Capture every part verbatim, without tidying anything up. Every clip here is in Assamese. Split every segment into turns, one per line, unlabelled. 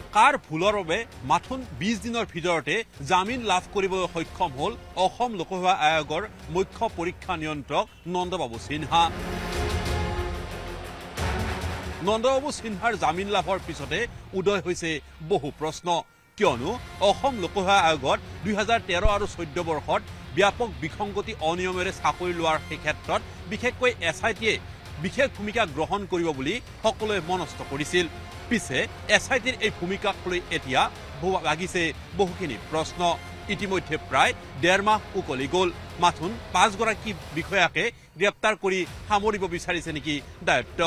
কাৰ ভুলৰ বাবে মাথোন বিশ দিনৰ ভিতৰতে জামিন লাভ কৰিবলৈ সক্ষম হ'ল অসম লোকসেৱা আয়োগৰ মুখ্য পৰীক্ষা নিয়ন্ত্ৰক নন্দবাবু সিনহা। নন্দবাবু সিনহাৰ জামিন লাভৰ পিছতে উদয় হৈছে বহু প্ৰশ্ন, কিয়নো অসম লোকসেৱা আয়োগত দুই হাজাৰ তেৰ আৰু চৈধ্য বৰ্ষত ব্যাপক বিসংগতি অনিয়মেৰে চাকৰি লোৱাৰ সেই ক্ষেত্ৰত বিশেষকৈ এছ আই টিয়ে বিশেষ ভূমিকা গ্ৰহণ কৰিব বুলি সকলোৱে মনস্থ কৰিছিল। পিছে এছ আই টিৰ এই ভূমিকাক লৈ এতিয়া লাগিছে বহুখিনি প্ৰশ্ন। ইতিমধ্যে প্ৰায় ডেৰ মাহ উকলি গ'ল, মাথোন পাঁচগৰাকী বিষয়াকে গ্ৰেপ্তাৰ কৰি সামৰিব বিচাৰিছে নেকি দায়িত্ব।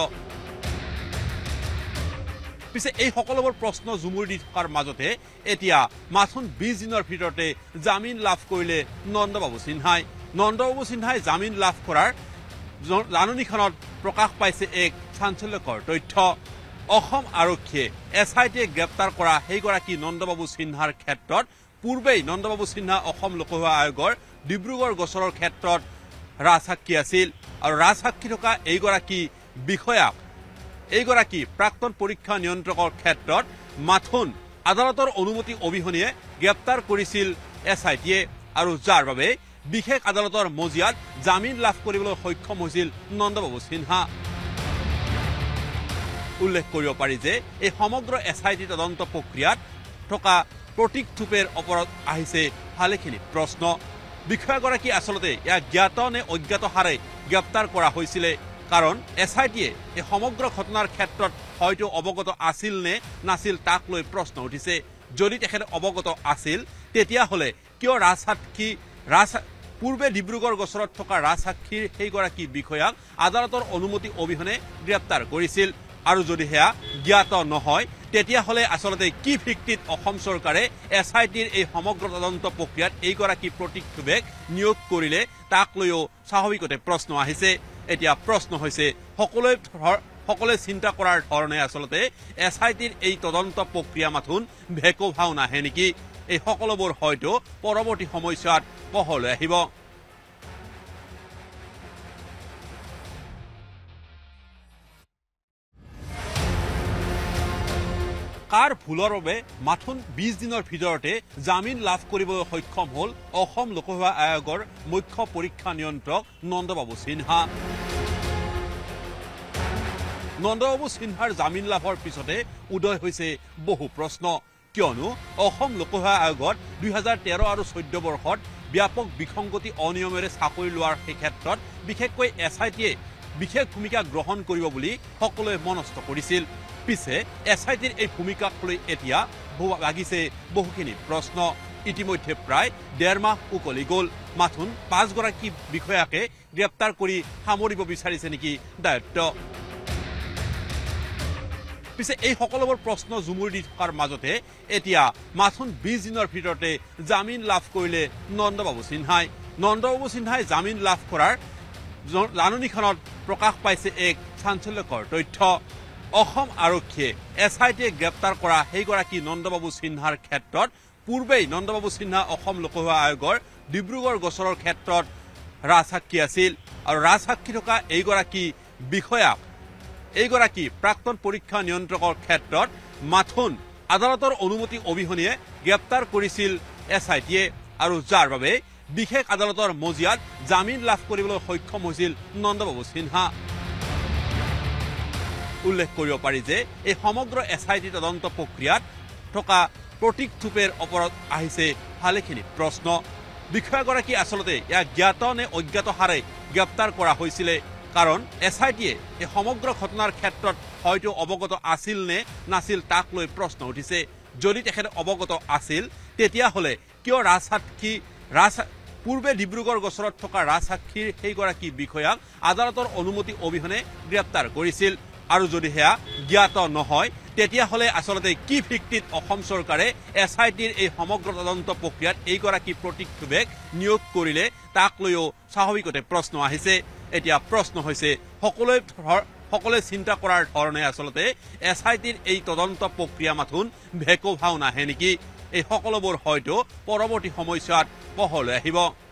পিছে এই সকলোবোৰ প্ৰশ্ন জুমুৰি দি থকাৰ মাজতে এতিয়া মাথোন বিশ দিনৰ ভিতৰতে জামিন লাভ কৰিলে নন্দবাবু সিনহাই। নন্দবাবু সিনহাই জামিন লাভ কৰাৰ জাননীখনত প্ৰকাশ পাইছে এক চাঞ্চল্যকৰ তথ্য। অসম আৰক্ষীয়ে এছ আই টিয়ে গ্ৰেপ্তাৰ কৰা সেইগৰাকী নন্দবাবু সিনহাৰ ক্ষেত্ৰত পূৰ্বেই নন্দবাবু সিনহা অসম লোকসেৱা আয়োগৰ ডিব্ৰুগড় গোচৰৰ ক্ষেত্ৰত ৰাজসাক্ষী আছিল আৰু ৰাজসাক্ষী থকা এইগৰাকী বিষয়াক এইগৰাকী প্ৰাক্তন পৰীক্ষা নিয়ন্ত্ৰকৰ ক্ষেত্ৰত মাথোন আদালতৰ অনুমতি অবিহনে গ্ৰেপ্তাৰ কৰিছিল এছ আই টিয়ে আৰু যাৰ বাবে বিশেষ আদালতৰ মজিয়াত জামিন লাভ কৰিবলৈ সক্ষম হৈছিল নন্দবাবু সিনহা। উল্লেখ কৰিব পাৰি যে এই সমগ্ৰ এছ আই টি তদন্ত প্ৰক্ৰিয়াত থকা প্ৰতীক থোপেৰ ওপৰত আহিছে ভালেখিনি প্ৰশ্ন। বিষয়াগৰাকী আচলতে ইয়াক জ্ঞাত নে অজ্ঞাত হাৰে গ্ৰেপ্তাৰ কৰা হৈছিলে, কাৰণ এছ আই টিয়ে এই সমগ্ৰ ঘটনাৰ ক্ষেত্ৰত হয়তো অৱগত আছিল নে নাছিল তাক লৈ প্ৰশ্ন উঠিছে। যদি তেখেত অৱগত আছিল তেতিয়াহ'লে কিয় ৰাজসাক্ষী ৰাজ পূৰ্বে ডিব্ৰুগড় গোচৰত থকা ৰাজসাক্ষীৰ সেইগৰাকী বিষয়াক আদালতৰ অনুমতি অবিহনে গ্ৰেপ্তাৰ কৰিছিল, আৰু যদি সেয়া জ্ঞাত নহয় তেতিয়াহ'লে আচলতে কি ভিত্তিত অসম চৰকাৰে এছ আই টিৰ এই সমগ্ৰ তদন্ত প্ৰক্ৰিয়াত এইগৰাকী প্ৰতীক থোপেক নিয়োগ কৰিলে তাক লৈও স্বাভাৱিকতে প্ৰশ্ন আহিছে। এতিয়া প্ৰশ্ন হৈছে সকলোৱে সকলোৱে চিন্তা কৰাৰ ধৰণে আচলতে এছ আই টিৰ এই তদন্ত প্ৰক্ৰিয়া মাথোন ভেকো ভাও নাহে নেকি? এই সকলোবোৰ হয়তো পৰৱৰ্তী সময়ছোৱাত পোহৰলৈ আহিব। কাৰ ভুলৰ বাবে মাথোন বিশ দিনৰ ভিতৰতে জামিন লাভ কৰিবলৈ সক্ষম হ'ল অসম লোকসেৱা আয়োগৰ মুখ্য পৰীক্ষা নিয়ন্ত্ৰক নন্দবাবু সিনহা। নন্দবাবু সিনহাৰ জামিন লাভৰ পিছতে উদয় হৈছে বহু প্ৰশ্ন, কিয়নো অসম লোকসেৱা আয়োগত দুই হাজাৰ তেৰ আৰু চৈধ্য বৰ্ষত ব্যাপক বিসংগতি অনিয়মেৰে চাকৰি লোৱাৰ সেই ক্ষেত্ৰত বিশেষকৈ এছ আই টিয়ে বিশেষ ভূমিকা গ্ৰহণ কৰিব বুলি সকলোৱে মনস্থ কৰিছিল। পিছে এছ আই টিৰ এই ভূমিকাক লৈ এতিয়া লাগিছে বহুখিনি প্ৰশ্ন। ইতিমধ্যে প্ৰায় ডেৰ মাহ উকলি গ'ল, মাথোন পাঁচগৰাকী বিষয়াকে গ্ৰেপ্তাৰ কৰি সামৰিব বিচাৰিছে নেকি দায়িত্ব। পিছে এই সকলোবোৰ প্ৰশ্ন জুমুৰি দি থকাৰ মাজতে এতিয়া মাথোন বিশ দিনৰ ভিতৰতে জামিন লাভ কৰিলে নন্দবাবু সিনহাই। নন্দবাবু সিনহাই জামিন লাভ কৰাৰ জাননীখনত প্ৰকাশ পাইছে এক চাঞ্চল্যকৰ তথ্য। অসম আৰক্ষীয়ে এছ আই টিয়ে গ্ৰেপ্তাৰ কৰা সেইগৰাকী নন্দবাবু সিনহাৰ ক্ষেত্ৰত পূৰ্বেই নন্দবাবু সিনহা অসম লোকসেৱা আয়োগৰ ডিব্ৰুগড় গোচৰৰ ক্ষেত্ৰত ৰাজসাক্ষী আছিল আৰু ৰাজসাক্ষী থকা এইগৰাকী বিষয়াক এইগৰাকী প্ৰাক্তন পৰীক্ষা নিয়ন্ত্ৰকৰ ক্ষেত্ৰত মাথোন আদালতৰ অনুমতি অবিহনে গ্ৰেপ্তাৰ কৰিছিল এছ আই টিয়ে আৰু যাৰ বাবে বিশেষ আদালতৰ মজিয়াত জামিন লাভ কৰিবলৈ সক্ষম হৈছিল নন্দবাবু সিনহা। উল্লেখ কৰিব পাৰি যে এই সমগ্ৰ এছ আই টি তদন্ত প্ৰক্ৰিয়াত থকা প্ৰতীক থোপেৰ ওপৰত আহিছে ভালেখিনি প্ৰশ্ন। বিষয়াগৰাকী আচলতে ইয়াক জ্ঞাত নে অজ্ঞাত হাৰে গ্ৰেপ্তাৰ কৰা হৈছিলে, কাৰণ এছ আই টিয়ে এই সমগ্ৰ ঘটনাৰ ক্ষেত্ৰত হয়তো অৱগত আছিল নে নাছিল তাক লৈ প্ৰশ্ন উঠিছে। যদি তেখেত অৱগত আছিল তেতিয়াহ'লে কিয় ৰাজসাক্ষী ৰাজ পূৰ্বে ডিব্ৰুগড় গোচৰত থকা ৰাজসাক্ষীৰ সেইগৰাকী বিষয়াক আদালতৰ অনুমতি অবিহনে গ্ৰেপ্তাৰ কৰিছিল, আৰু যদি সেয়া জ্ঞাত নহয় তেতিয়াহ'লে আচলতে কি ভিত্তিত অসম চৰকাৰে এছ আই টিৰ এই সমগ্ৰ তদন্ত প্ৰক্ৰিয়াত এইগৰাকী প্ৰতীক থোপেক নিয়োগ কৰিলে তাক লৈও স্বাভাৱিকতে প্ৰশ্ন আহিছে। এতিয়া প্ৰশ্ন হৈছে সকলোৱে সকলোৱে চিন্তা কৰাৰ ধৰণে আচলতে এছ আই টিৰ এই তদন্ত প্ৰক্ৰিয়া মাথোন ভেকো ভাও নাহে নেকি? এই সকলোবোৰ হয়তো পৰৱৰ্তী সময়ছোৱাত পোহৰলৈ আহিব।